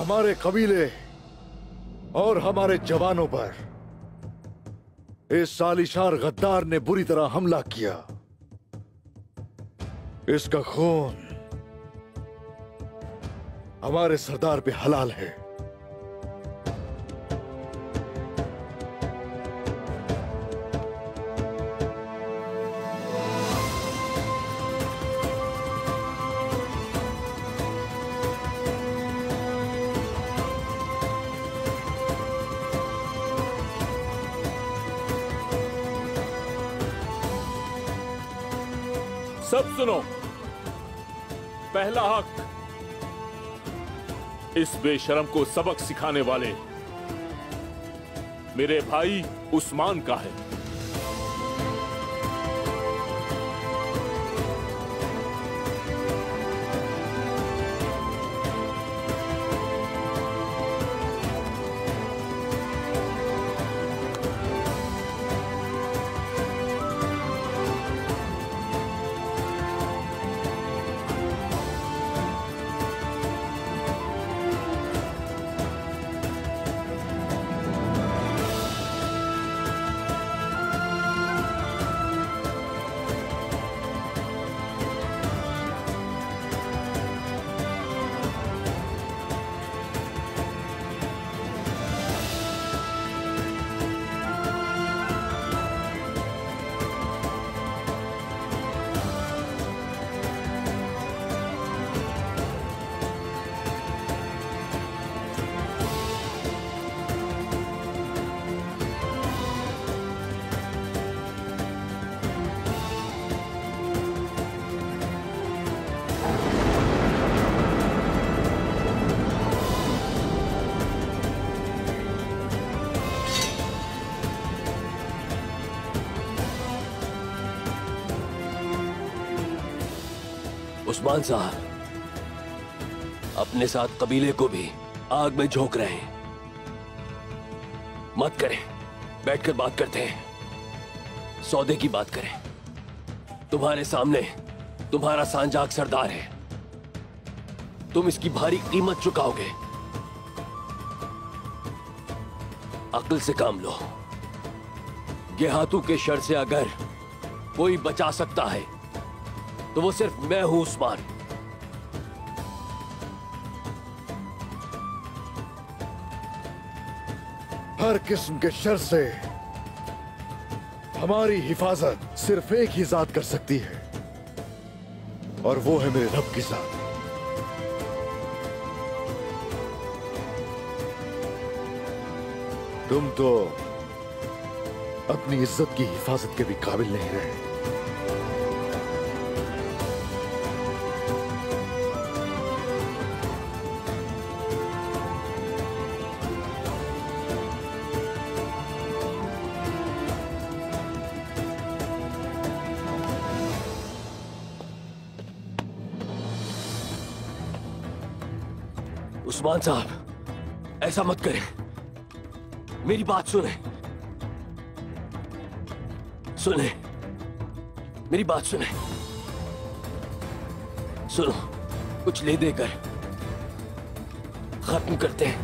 हमारे कबीले और हमारे जवानों पर इस सालिशार गद्दार ने बुरी तरह हमला किया। इसका खून हमारे सरदार पे हलाल है। सब सुनो, पहला हक इस बेशरम को सबक सिखाने वाले मेरे भाई उस्मान का है। उस्मान साहब अपने साथ कबीले को भी आग में झोंक रहे हैं। मत करें, बैठकर बात करते हैं, सौदे की बात करें। तुम्हारे सामने तुम्हारा सांजाक सरदार है, तुम इसकी भारी कीमत चुकाओगे। अक्ल से काम लो। गेहातू के शर से अगर कोई बचा सकता है तो वो सिर्फ मैं हूं उस्मान। हर किस्म के शर से हमारी हिफाजत सिर्फ एक ही जात कर सकती है, और वो है मेरे रब की जात। तुम तो अपनी इज्जत की हिफाजत के भी काबिल नहीं रहे। उस्मान साहब, ऐसा मत करें, मेरी बात सुने। सुने, मेरी बात सुने। सुनो, कुछ ले देकर खत्म करते हैं।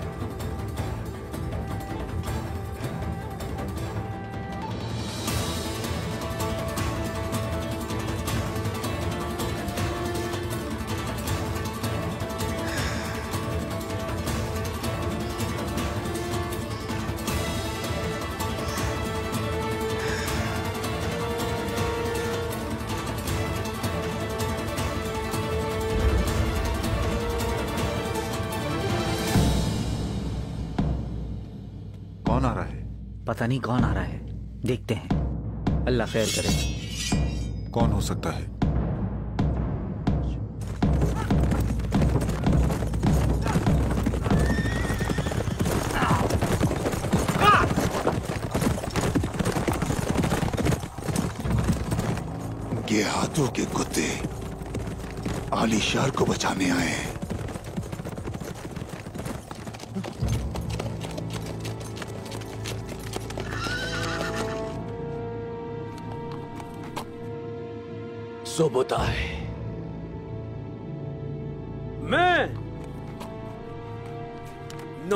पता नहीं कौन आ रहा है, देखते हैं। अल्लाह खैर करे। कौन हो सकता है? गेहातू के कुत्ते आलीशार को बचाने आए हैं। सोबता है।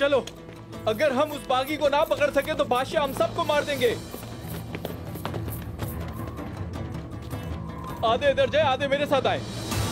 चलो, अगर हम उस बागी को ना पकड़ सके तो बादशाह हम सबको मार देंगे। आधे इधर जाए, आधे मेरे साथ आए।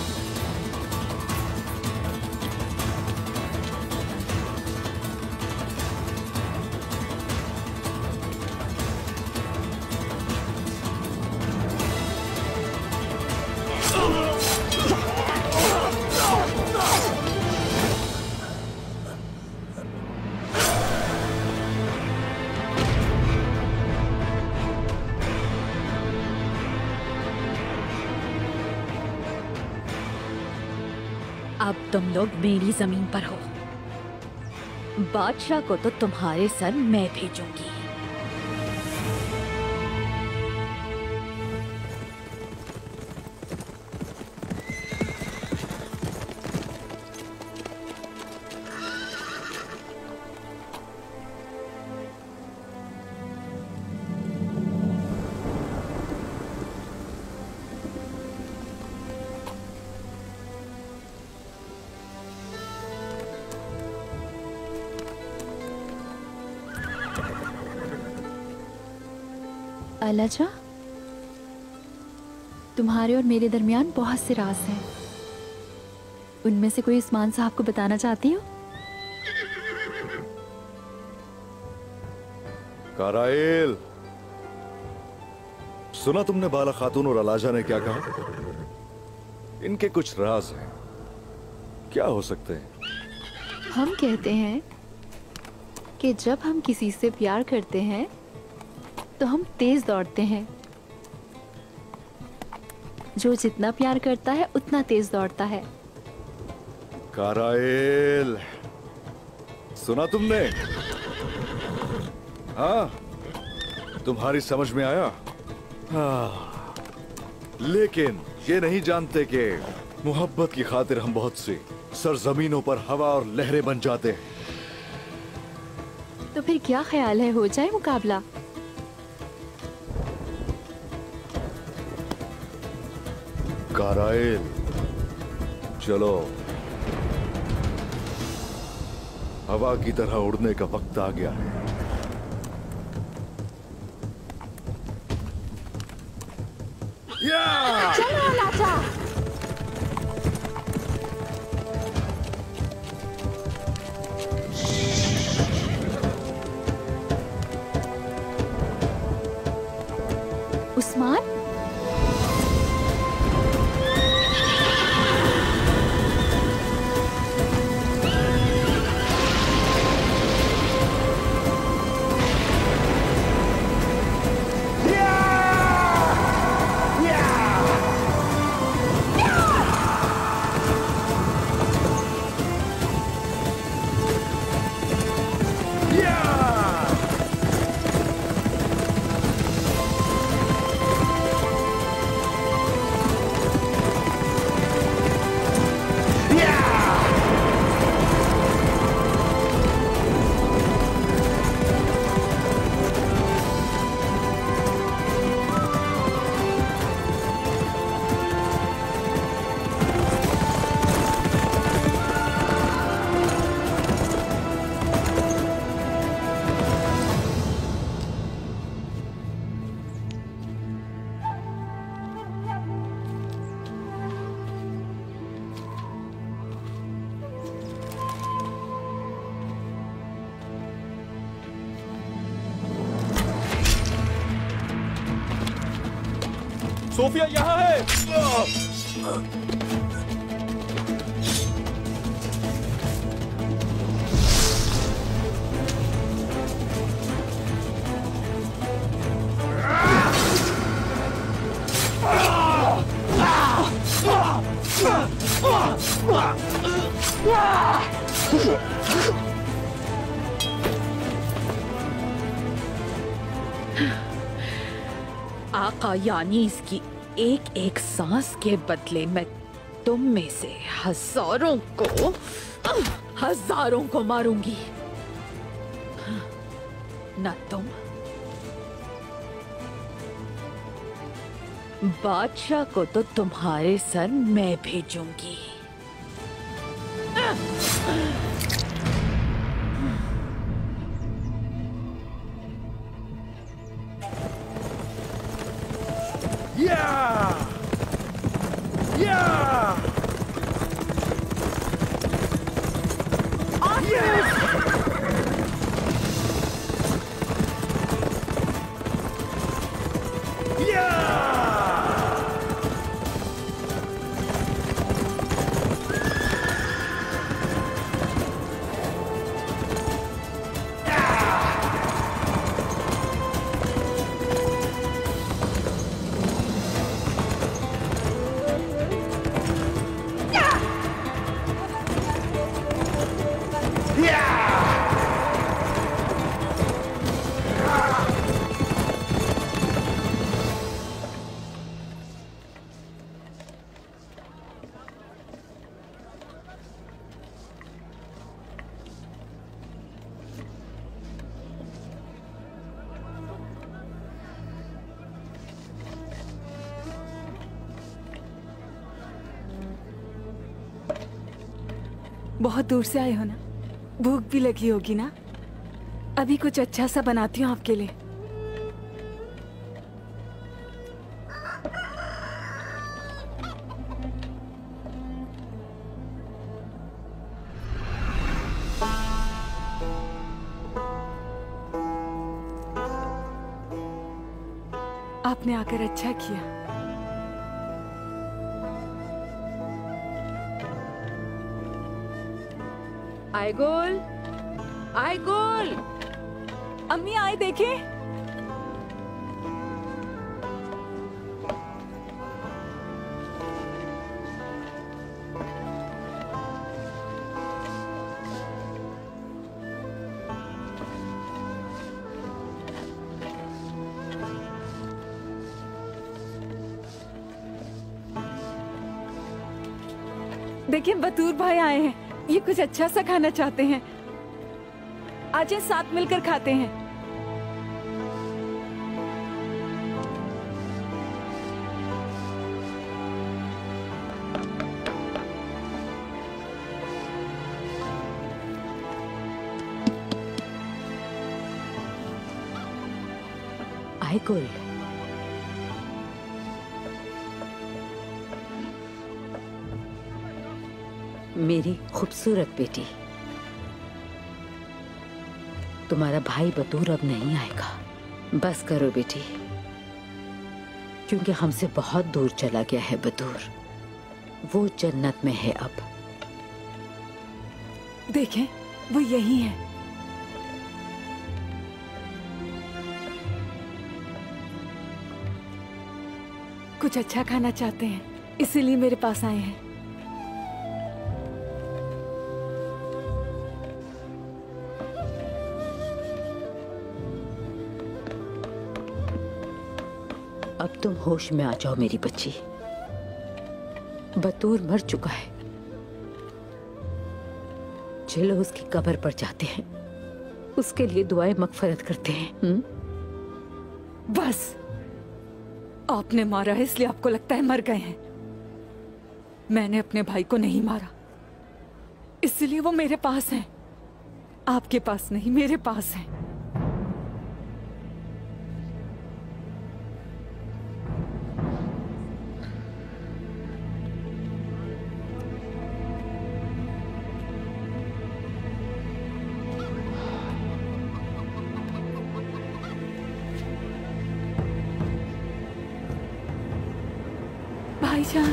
अब तुम लोग मेरी जमीन पर हो। बादशाह को तो तुम्हारे सर मैं भेजूंगी। अलाजा, तुम्हारे और मेरे दरमियान बहुत से राज हैं। उनमें से कोई उस्मान साहब को बताना चाहती हो? काराइल, सुना तुमने बाला खातून और अलाजा ने क्या कहा? इनके कुछ राज हैं। क्या हो सकते हैं? हम कहते हैं कि जब हम किसी से प्यार करते हैं तो हम तेज दौड़ते हैं। जो जितना प्यार करता है उतना तेज दौड़ता है। काराइल, सुना तुमने? हाँ, तुम्हारी समझ में आया? हाँ, लेकिन ये नहीं जानते कि मोहब्बत की खातिर हम बहुत सी सरजमीनों पर हवा और लहरें बन जाते हैं। तो फिर क्या ख्याल है, हो जाए मुकाबला? काराइल, चलो, हवा की तरह उड़ने का वक्त आ गया है। चलो अलाजा। उस्मान, सोफिया यहाँ है। आका, यानी इसकी एक एक सांस के बदले मैं तुम में से हजारों को मारूंगी। ना तुम, बादशाह को तो तुम्हारे सर मैं भेजूंगी। या या बहुत दूर से आए हो ना, भूख भी लगी होगी ना। अभी कुछ अच्छा सा बनाती हूँ आपके लिए। आपने आकर अच्छा किया। आइगोल, आइगोल, अम्मी आए देखे। देखिए बतूर भाई आए हैं, ये कुछ अच्छा सा खाना चाहते हैं। आज साथ मिलकर खाते हैं। आइगुल, मेरी खूबसूरत बेटी, तुम्हारा भाई बतूर अब नहीं आएगा। बस करो बेटी, क्योंकि हमसे बहुत दूर चला गया है बतूर। वो जन्नत में है अब। देखें, वो यही है। कुछ अच्छा खाना चाहते हैं, इसीलिए मेरे पास आए हैं। अब तुम होश में आ जाओ मेरी बच्ची। बतूर मर चुका है। चलो उसकी कब्र पर जाते हैं, उसके लिए दुआएं मगफरत करते हैं। बस, आपने मारा है इसलिए आपको लगता है मर गए हैं। मैंने अपने भाई को नहीं मारा, इसलिए वो मेरे पास है। आपके पास नहीं, मेरे पास है। भाईजान,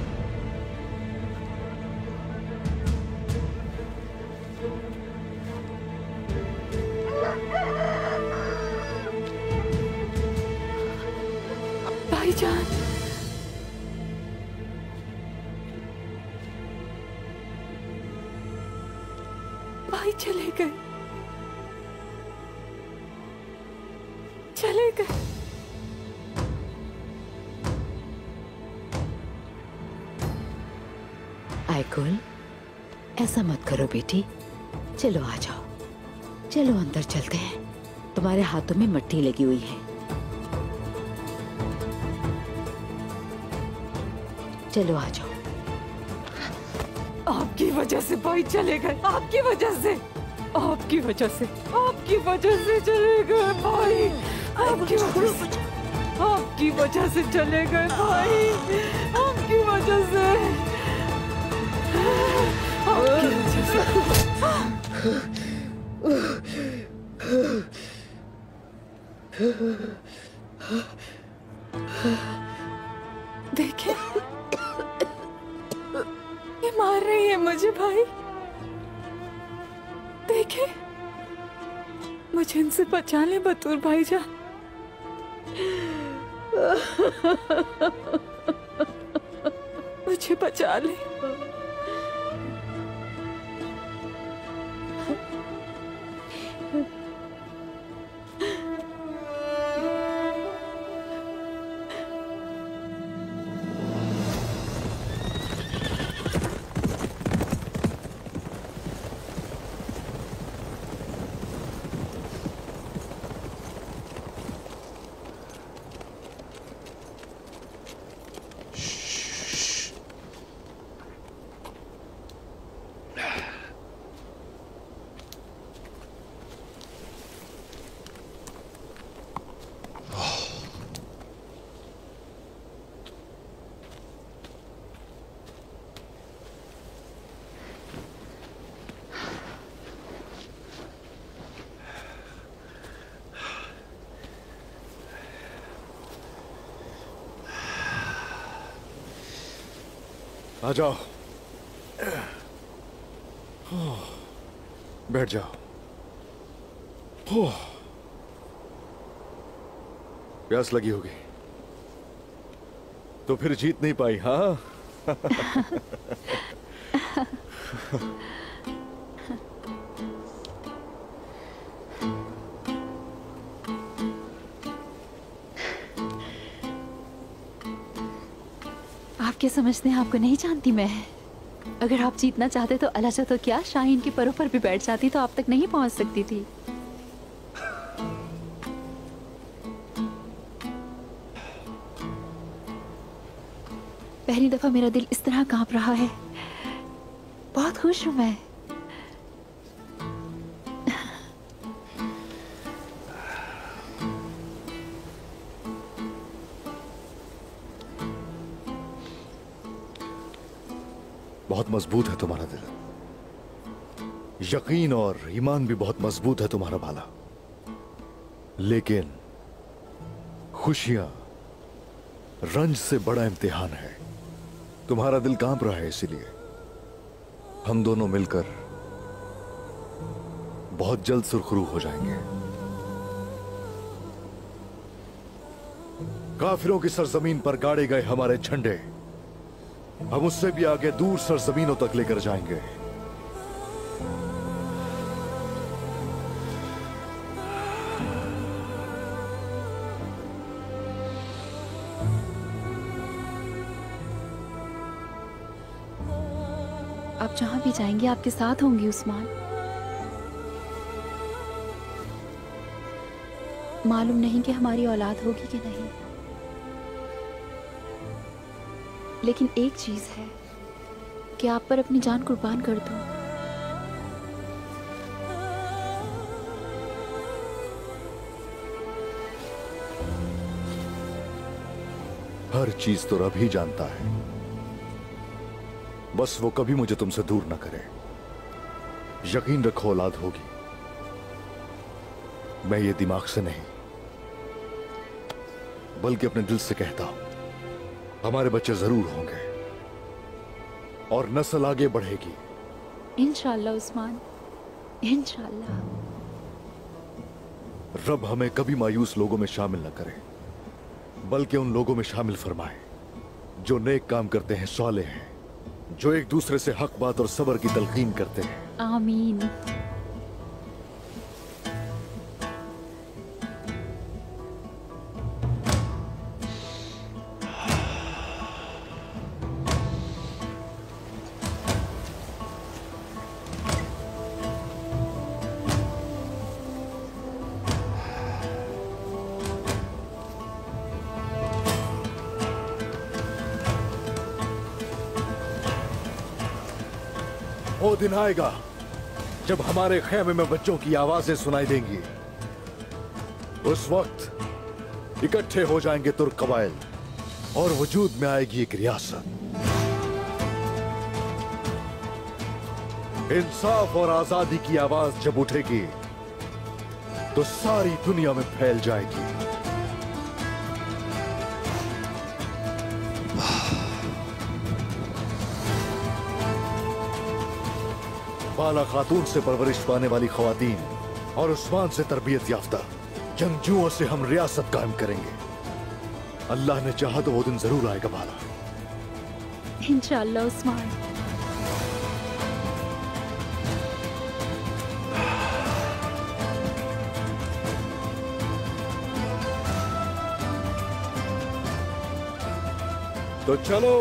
भाईजान, भाई चले गए, चले गए। आइगुल, ऐसा मत करो बेटी। चलो आ जाओ, चलो अंदर चलते हैं। तुम्हारे हाथों में मिट्टी लगी हुई है। चलो आ जाओ। आपकी वजह से भाई चले गए, आपकी वजह से, आपकी वजह से, आपकी वजह से चले गए भाई। आपकी वजह से, आपकी आपकी वजह से चले गए भाई, आपकी वजह से, आपकी वजह से। देखे, ये मार रही है मुझे भाई, देखे, मुझे इनसे बचा ले बतूर भाईजान। मुझे बचा ले। आ जाओ, बैठ जाओ। प्यास लगी होगी तो फिर जीत नहीं पाई, हाँ? आप क्या समझते हैं आपको नहीं जानती मैं? अगर आप जीतना चाहते तो अलग तो क्या शाहीन के परों पर भी बैठ जाती तो आप तक नहीं पहुंच सकती थी। पहली दफा मेरा दिल इस तरह कांप रहा है। बहुत खुश हूं मैं। बहुत मजबूत है तुम्हारा दिल, यकीन और ईमान भी बहुत मजबूत है तुम्हारा भाला, लेकिन खुशियां रंज से बड़ा इम्तिहान है। तुम्हारा दिल कांप रहा है, इसीलिए हम दोनों मिलकर बहुत जल्द सुरखरू हो जाएंगे। काफिरों की सरजमीन पर गाड़े गए हमारे झंडे हम उससे भी आगे दूर सरजमीनों तक लेकर जाएंगे। आप जहां भी जाएंगे आपके साथ होंगी उस्मान। मालूम नहीं कि हमारी औलाद होगी कि नहीं, लेकिन एक चीज है कि आप पर अपनी जान कुर्बान कर दूं। हर चीज तो रब ही जानता है, बस वो कभी मुझे तुमसे दूर ना करे। यकीन रखो औलाद होगी। मैं ये दिमाग से नहीं बल्कि अपने दिल से कहता हूं, हमारे बच्चे जरूर होंगे और नस्ल आगे बढ़ेगी इंशाअल्लाह उस्मान, इंशाअल्लाह। रब हमें कभी मायूस लोगों में शामिल न करे, बल्कि उन लोगों में शामिल फरमाए जो नेक काम करते हैं, साले हैं, जो एक दूसरे से हक बात और सब्र की तलकीन करते हैं। आमीन। वो दिन आएगा जब हमारे खेमे में बच्चों की आवाजें सुनाई देंगी। उस वक्त इकट्ठे हो जाएंगे तुर्क कबाइल और वजूद में आएगी एक रियासत। इंसाफ और आजादी की आवाज जब उठेगी तो सारी दुनिया में फैल जाएगी। बाला खातून से परवरिश पाने वाली ख्वातीन और उस्मान से तरबियत याफ्ता जंगजुओं से हम रियासत कायम करेंगे। अल्लाह ने चाहा तो वो दिन जरूर आएगा बाला। इंशाअल्लाह उस्मान। तो चलो,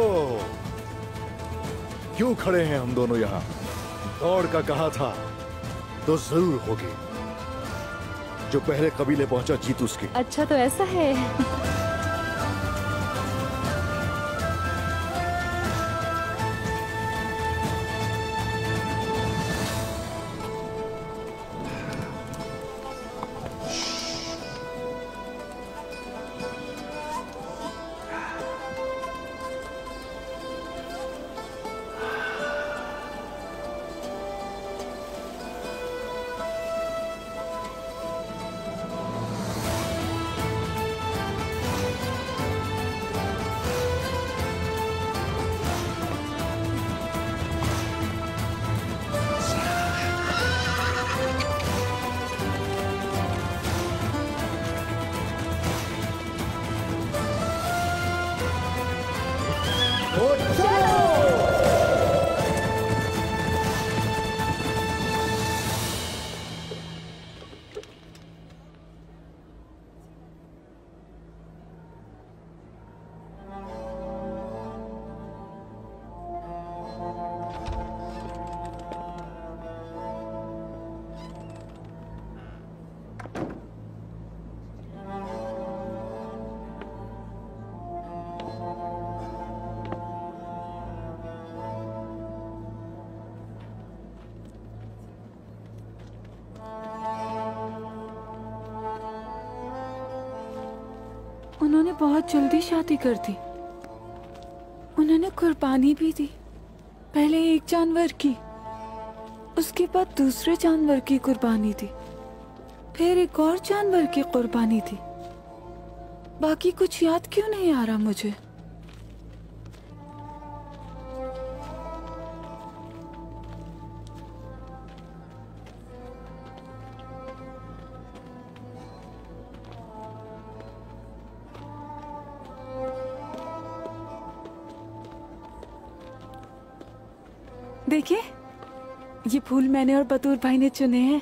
क्यों खड़े हैं हम दोनों यहां? दौड़ का कहा था तो जरूर होगी। जो पहले कबीले पहुंचा जीत उसकी। अच्छा तो ऐसा है। उन्होंने बहुत जल्दी शादी कर दी। उन्होंने कुर्बानी भी दी। पहले एक जानवर की, उसके बाद दूसरे जानवर की कुर्बानी दी, फिर एक और जानवर की कुर्बानी दी। बाकी कुछ याद क्यों नहीं आ रहा मुझे? देखिए, ये फूल मैंने और बतूर भाई ने चुने हैं।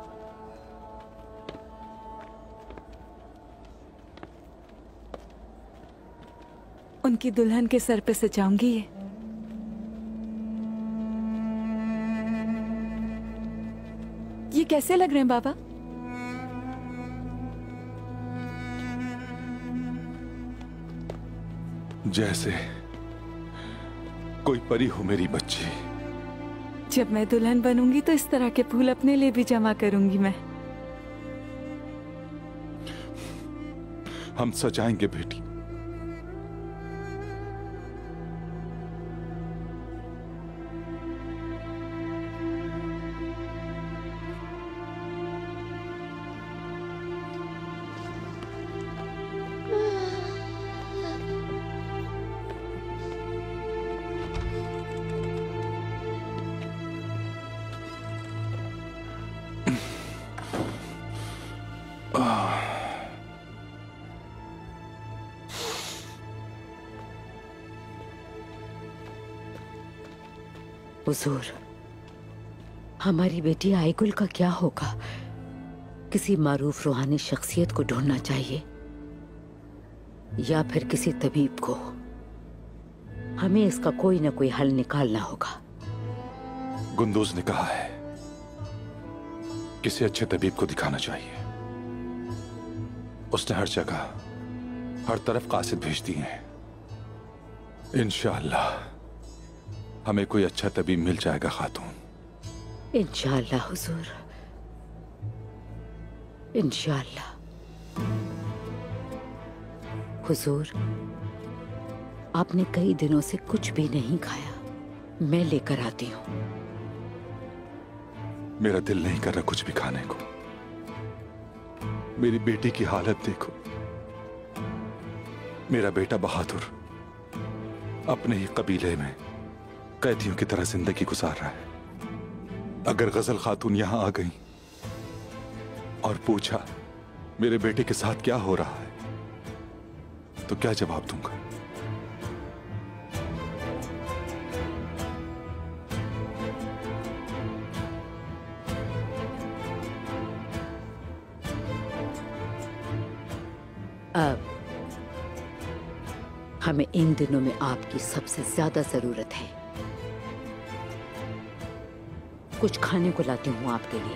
उनकी दुल्हन के सर पे सजाऊंगी ये। ये कैसे लग रहे हैं बाबा? जैसे कोई परी हो मेरी बच्ची। जब मैं दुल्हन बनूंगी तो इस तरह के फूल अपने लिए भी जमा करूंगी मैं। हम सजाएंगे बेटी। हुजूर, हमारी बेटी आईगुल का क्या होगा? किसी मारूफ रूहानी शख्सियत को ढूंढना चाहिए या फिर किसी तबीब को। हमें इसका कोई ना कोई हल निकालना होगा। गुंदूज ने कहा है किसी अच्छे तबीब को दिखाना चाहिए। उसने हर जगह, हर तरफ कासिद भेज दिए हैं। इंशाअल्लाह हमें कोई अच्छा तबीब मिल जाएगा खातून। इंशाअल्लाह हुजूर, इंशाअल्लाह। हुजूर, आपने कई दिनों से कुछ भी नहीं खाया, मैं लेकर आती हूँ। मेरा दिल नहीं कर रहा कुछ भी खाने को। मेरी बेटी की हालत देखो। मेरा बेटा बहादुर अपने ही कबीले में कैदियों की तरह जिंदगी गुजार रहा है। अगर गजल खातून यहां आ गई और पूछा मेरे बेटे के साथ क्या हो रहा है तो क्या जवाब दूंगा? अब हमें इन दिनों में आपकी सबसे ज्यादा जरूरत है। कुछ खाने को लाती हूँ आपके लिए।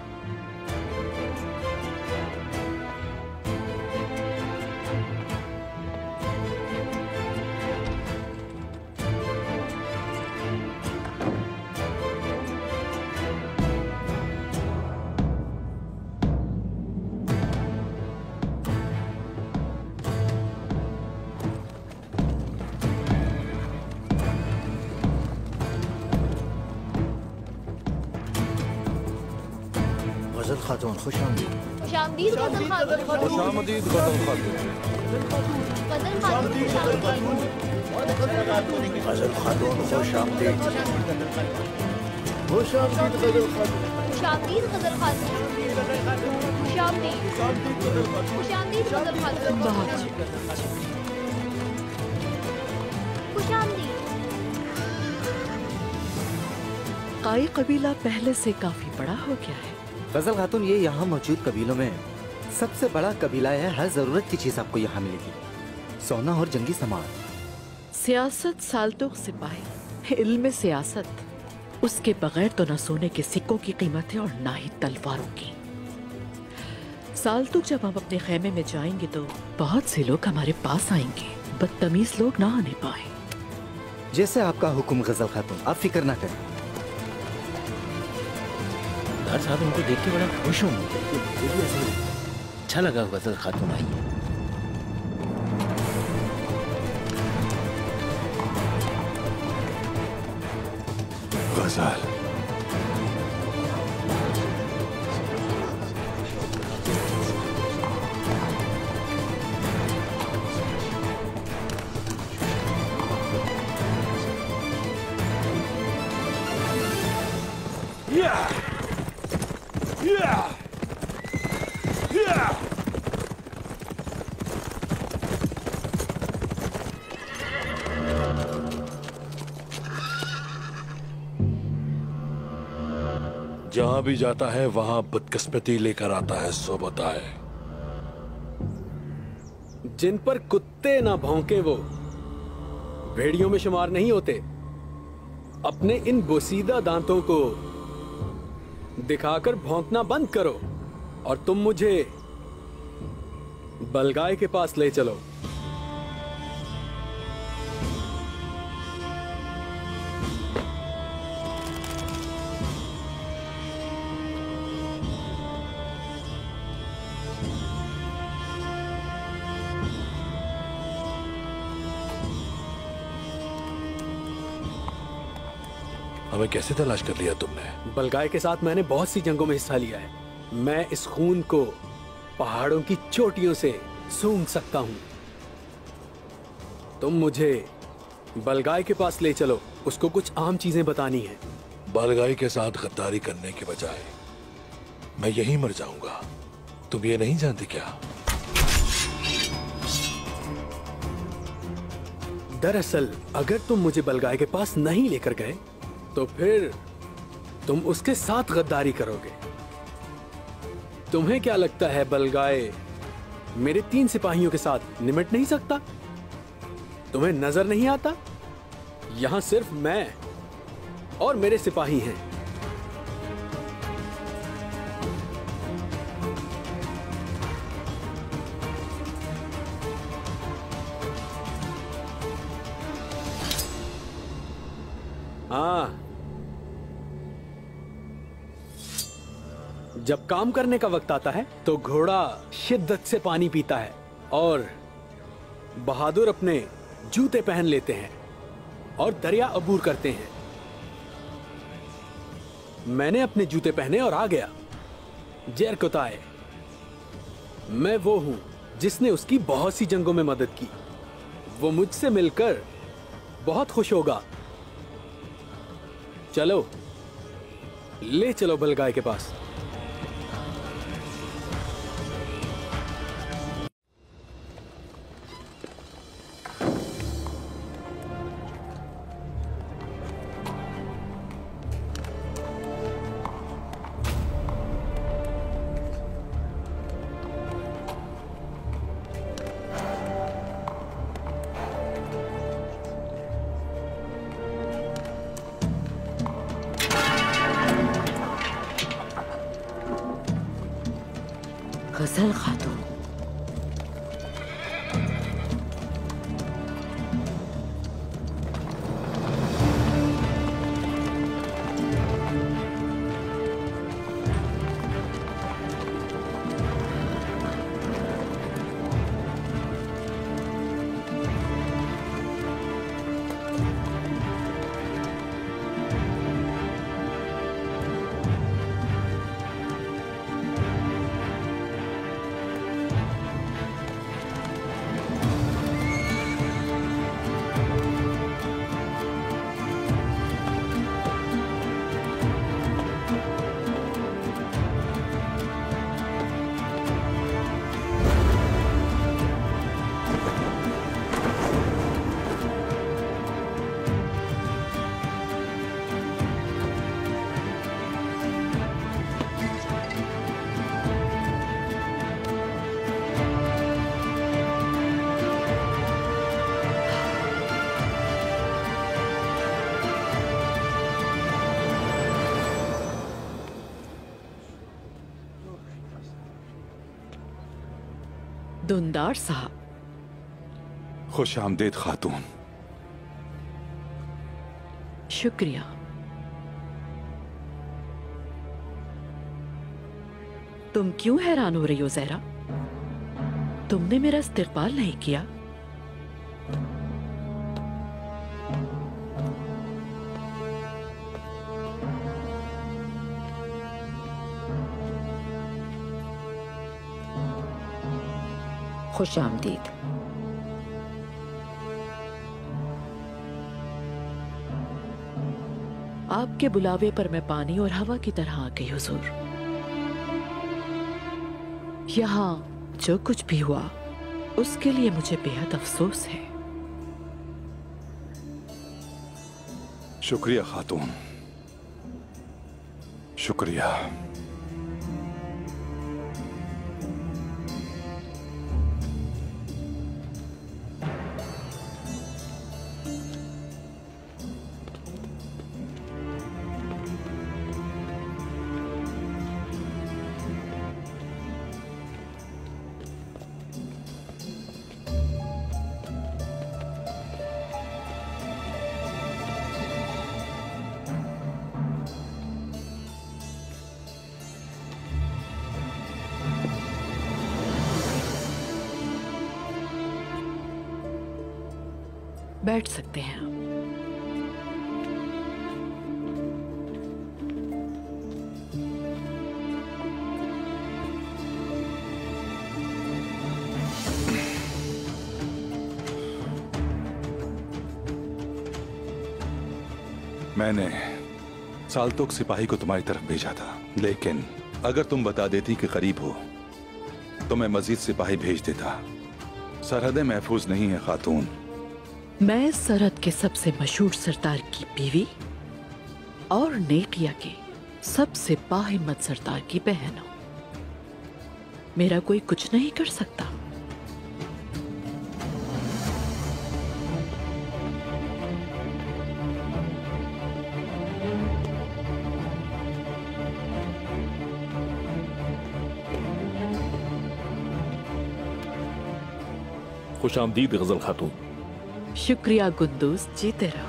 गजल खातून खुश आमदीद। खुशामदीद गजल खातून। खुशामदीद गजल खातून। गजल खातून। गजल खातून खुश आमदीद। खुश आमदीद गजल खातून। खुशामदीद गजल खातून। खुशामदीद। खुशामदीद गजल खातून। खुशामदीद। काई कबीला पहले से काफी बड़ा हो गया है। गजल खातून, ये यहाँ मौजूद कबीलों में सबसे बड़ा कबीला है। हर जरूरत की चीज आपको यहाँ मिलेगी, सोना और जंगी सामान। सियासत साल्तुक सिपाही, इल्म सियासत, उसके बगैर तो न सोने के सिक्कों की कीमत है और ना ही तलवारों की। साल्तुक जब हम अपने खेमे में जाएंगे तो बहुत से लोग हमारे पास आएंगे, बदतमीज लोग ना आने पाए। जैसे आपका हुक्म गजल खातून, आप फिक्र ना करें। हर साहब उनको देख के बड़ा खुश हूँ। अच्छा लगा गजल खातून आई है। गजल जहां भी जाता है वहां बदकिस्मती लेकर आता है, सो बताए। जिन पर कुत्ते ना भौंके वो भेड़ियों में शुमार नहीं होते। अपने इन बोसीदा दांतों को दिखाकर भौंकना बंद करो और तुम मुझे बलगाय के पास ले चलो। हमें कैसे तलाश कर लिया तुमने? बलगाय के साथ मैंने बहुत सी जंगों में हिस्सा लिया है। मैं इस खून को पहाड़ों की चोटियों से सूंघ सकता हूं। तुम मुझे बलगाय के पास ले चलो, उसको कुछ आम चीजें बतानी है। बलगाई के साथ गद्दारी करने के बजाय मैं यहीं मर जाऊंगा। तुम ये नहीं जानते क्या? दरअसल अगर तुम मुझे बलगाय के पास नहीं लेकर गए तो फिर तुम उसके साथ गद्दारी करोगे। तुम्हें क्या लगता है बलगाय मेरे 3 सिपाहियों के साथ निमट नहीं सकता? तुम्हें नजर नहीं आता? यहां सिर्फ मैं और मेरे सिपाही हैं। हाँ, जब काम करने का वक्त आता है तो घोड़ा शिद्दत से पानी पीता है और बहादुर अपने जूते पहन लेते हैं और दरिया अबूर करते हैं। मैंने अपने जूते पहने और आ गया। जरकोताए, मैं वो हूं जिसने उसकी बहुत सी जंगों में मदद की। वो मुझसे मिलकर बहुत खुश होगा। चलो, ले चलो बलगाय के पास। गजल खातून, दुंदार साहब। खुश आमदेद खातून। शुक्रिया। तुम क्यों हैरान हो रही हो ज़हरा? तुमने मेरा इस्तकबाल नहीं किया। खुश आमदीद। आपके बुलावे पर मैं पानी और हवा की तरह आ गई हुजूर। यहाँ जो कुछ भी हुआ उसके लिए मुझे बेहद अफसोस है। शुक्रिया खातून, शुक्रिया। बैठ सकते हैं आप। मैंने साल्तोक सिपाही को तुम्हारी तरफ भेजा था, लेकिन अगर तुम बता देती कि करीब हो तो मैं मजीद सिपाही भेज देता। सरहदें महफूज नहीं है खातून। मैं इस सरहद के सबसे मशहूर सरदार की बीवी और नेकिया के सबसे बाहिम्मत सरदार की बहन हूं। मेरा कोई कुछ नहीं कर सकता। खुश आमदीद गजल खातून। शुक्रिया गुंदूस, जीते रहो।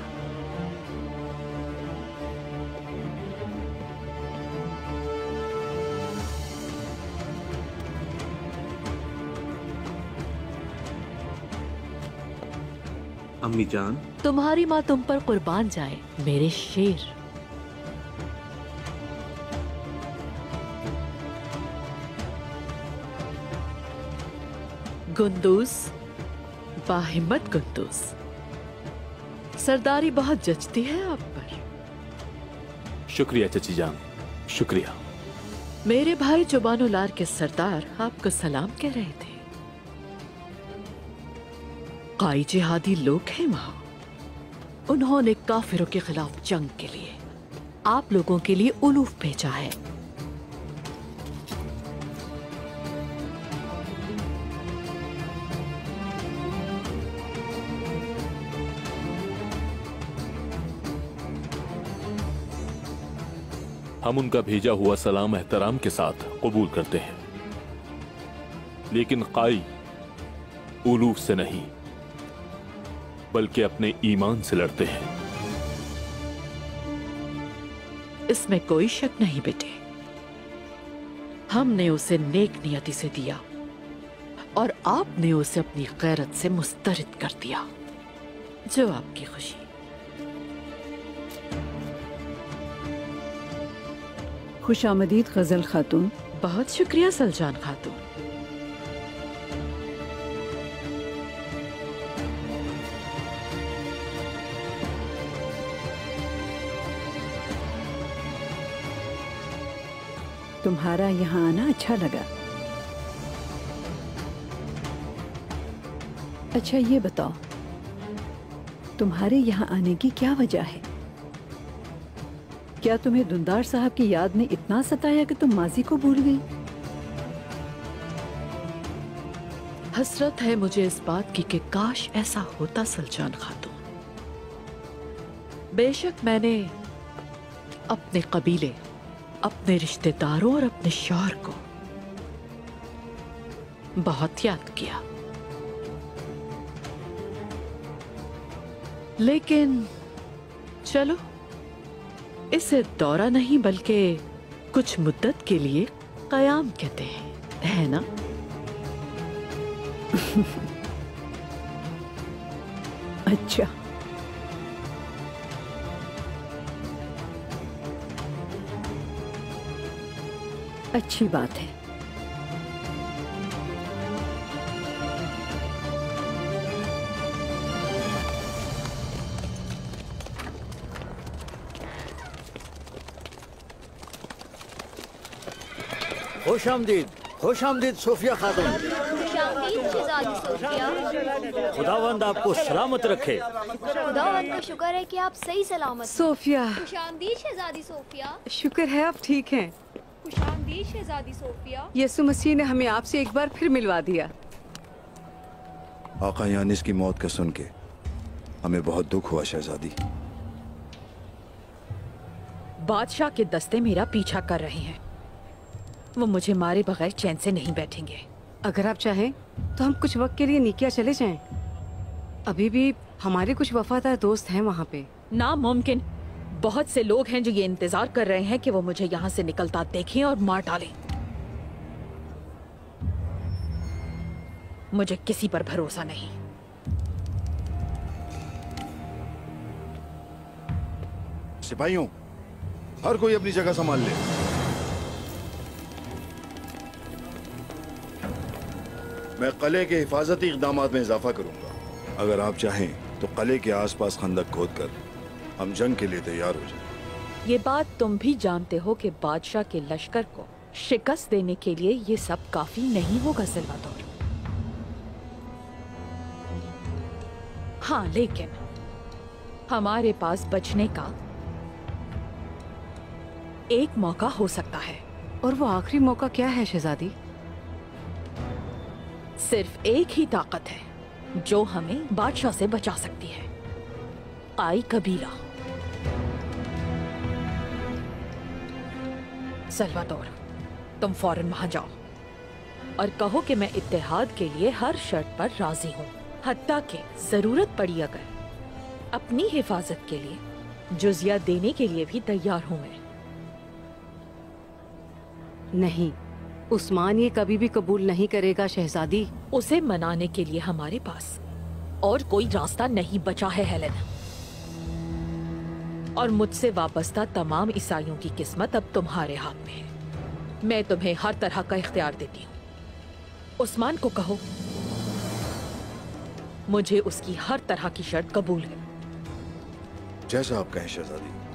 अम्मी जान, तुम्हारी माँ तुम पर कुर्बान जाए मेरे शेर। गुंदूस, बाहिम्मत गुंदूस, सरदारी बहुत जचती है आप पर। शुक्रिया चची जान, शुक्रिया। मेरे भाई जुबानुलार के सरदार आपको सलाम कह रहे थे। काई जिहादी लोग हैं वहां। उन्होंने काफिरों के खिलाफ जंग के लिए आप लोगों के लिए उलूफ भेजा है। हम उनका भेजा हुआ सलाम एहतराम के साथ कबूल करते हैं, लेकिन काई उलूफ से नहीं बल्कि अपने ईमान से लड़ते हैं। इसमें कोई शक नहीं बेटे। हमने उसे नेक नियति से दिया और आपने उसे अपनी गैरत से मुस्तरद कर दिया, जो आपकी खुशी। खुशामदीद गजल खातून। बहुत शुक्रिया सलजान खातून। तुम्हारा यहाँ आना अच्छा लगा। अच्छा ये बताओ, तुम्हारे यहाँ आने की क्या वजह है? क्या तुम्हें दुंदार साहब की याद ने इतना सताया कि तुम माजी को भूल गई? हसरत है मुझे इस बात की कि काश ऐसा होता सलजान खातून। बेशक मैंने अपने कबीले, अपने रिश्तेदारों और अपने शौहर को बहुत याद किया, लेकिन चलो इसे दौरा नहीं बल्कि कुछ मुद्दत के लिए कयाम कहते हैं, है ना? अच्छा, अच्छी बात है। खुशामदीद, खुशामदीद सोफिया खातून। खुशामदीद शहजादी सोफिया। खुदावंद आपको सलामत रखे। खुदावंद का शुक्र है कि आप सही सलामत। सोफिया। खुशामदीद शहजादी सोफिया। शुक्र है आप ठीक हैं। खुशामदीद शहजादी सोफिया। यीशु मसीह ने हमें आपसे एक बार फिर मिलवा दिया। आका यानिस की मौत का सुन के हमें बहुत दुख हुआ शहजादी। बादशाह के दस्ते मेरा पीछा कर रहे हैं। वो मुझे मारे बगैर चैन से नहीं बैठेंगे। अगर आप चाहें तो हम कुछ वक्त के लिए निकिया चले जाएं। अभी भी हमारे कुछ वफादार दोस्त हैं वहाँ पे। नामुमकिन। बहुत से लोग हैं जो ये इंतजार कर रहे हैं कि वो मुझे यहाँ से निकलता देखें और मार डालें। मुझे किसी पर भरोसा नहीं। सिपाहियों, हर कोई अपनी जगह संभाल ले। मैं किले के हिफाजती इक़दामात में इजाफा करूंगा। अगर आप चाहें तो किले के आसपास खंदक खोदकर हम जंग के लिए तैयार हो जाएं। ये बात तुम भी जानते हो कि बादशाह के लश्कर को शिकस्त देने के लिए ये सब काफी नहीं होगा सल्वादोर। हाँ, लेकिन हमारे पास बचने का एक मौका हो सकता है। और वो आखिरी मौका क्या है शहजादी? सिर्फ एक ही ताकत है जो हमें बादशाह से बचा सकती है। आई कबीला। सल्वादोर, तुम फौरन वहां जाओ और कहो कि मैं इत्तेहाद के लिए हर शर्त पर राजी हूँ, हत्ता कि जरूरत पड़ी अगर अपनी हिफाजत के लिए जुजिया देने के लिए भी तैयार हूँ मैं। नहीं, उस्मान ये कभी भी कबूल नहीं करेगा शहजादी। उसे मनाने के लिए हमारे पास और कोई रास्ता नहीं बचा है हेलेन। और मुझसे वाबस्ता तमाम ईसाइयों की किस्मत अब तुम्हारे हाथ में है। मैं तुम्हें हर तरह का इख्तियार देती हूँ। उस्मान को कहो मुझे उसकी हर तरह की शर्त कबूल है। जैसा आप कहें शहजादी।